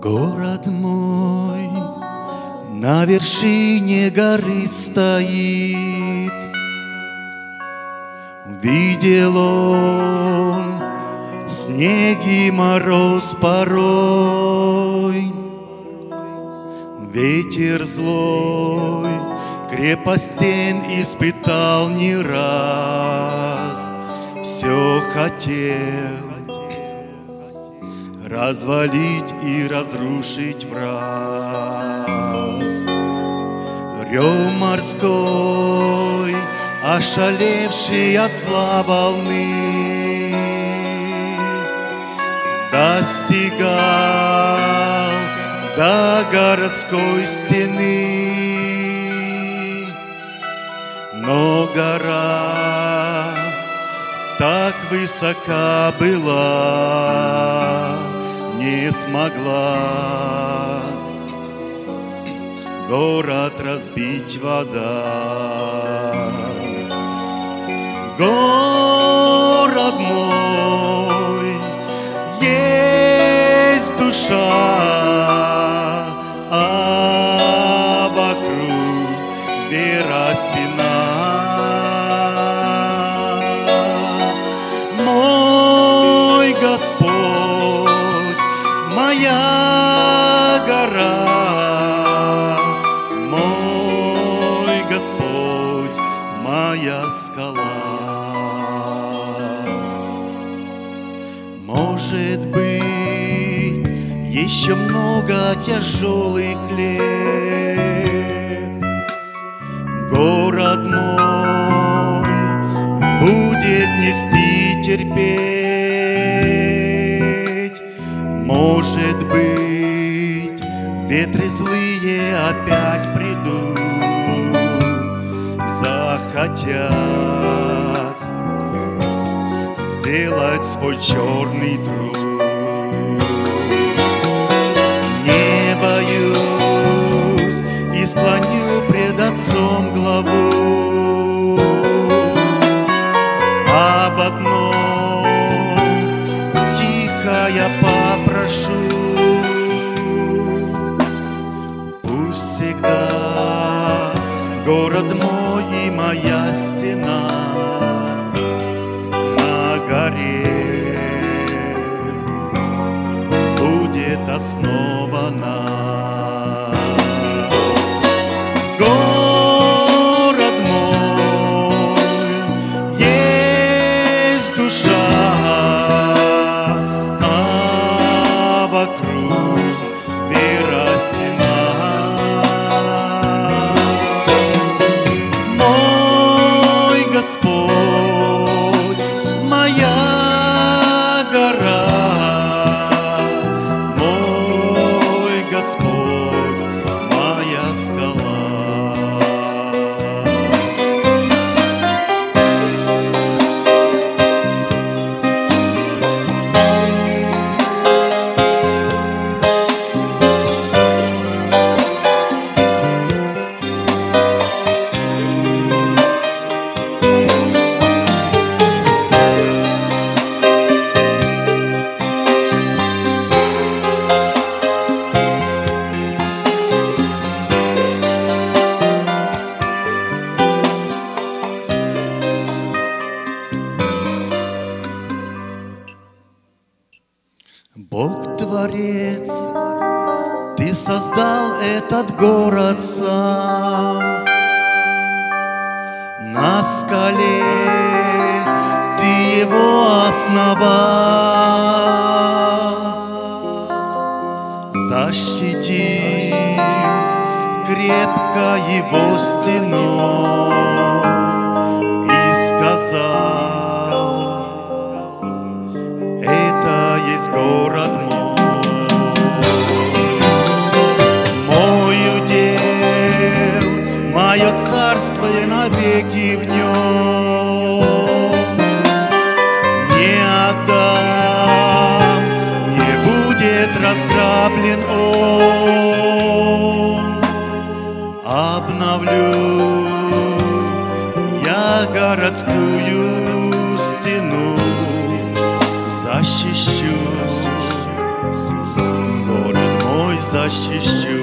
Город мой на вершине горы стоит. Видел он снег и мороз порой, ветер злой крепость стен испытал не раз. Все хотел развалить и разрушить враз. Рев морской, ошалевший от зла волны, достигал до городской стены. Но гора так высока была, не смогла город разбить вода. Город мой, есть душа, а вокруг вера стена. Мой Господь, моя гора, мой Господь, моя скала. Может быть, еще много тяжелых лет город мой будет нести, терпеть. Может быть, ветры злые опять придут, захотят сделать свой черный труд. Не боюсь и склоню пред Отцом главу. Об одном тихо я попрошу: пусть всегда город мой и моя стена на горе будет основана. Город мой, есть душа, а вокруг вера стена. Мой Господь, моя гора, мой Господь, моя скала. Бог Творец, Ты создал этот город сам. На скале Ты его основал, защитил крепко его стеной и сказал: это есть город мой удел, мое царствие навеки в нем. Не отдам, не будет разграблен он. Обновлю я городскую стену, защищу город мой. защищу.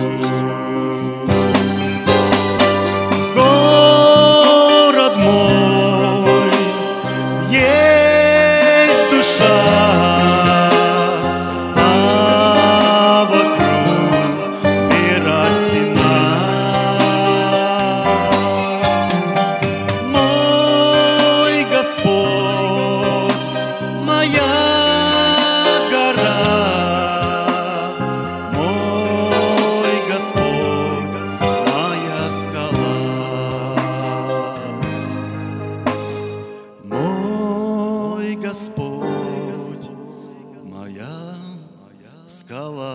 Город мой, есть душа, а вокруг вера стена. Мой Господь, моя гора, мой Господь, моя скала. Мой Господь, моя скала.